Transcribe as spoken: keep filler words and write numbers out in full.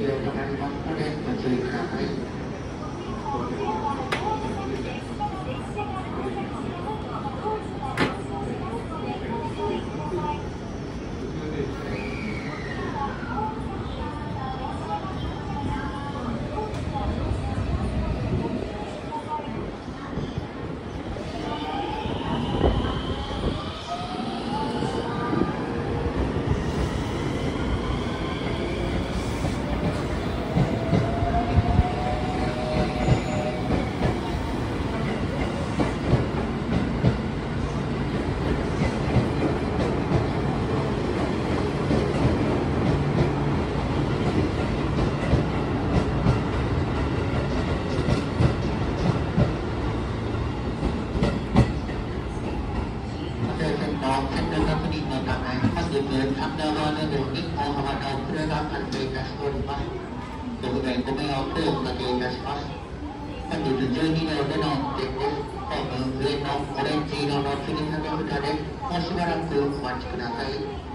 量となりますのでご注意ください。本日じゅうに両での運転です。ホーム上のオレンジ色の吊り下げ札です。もうしばらくお待ちください。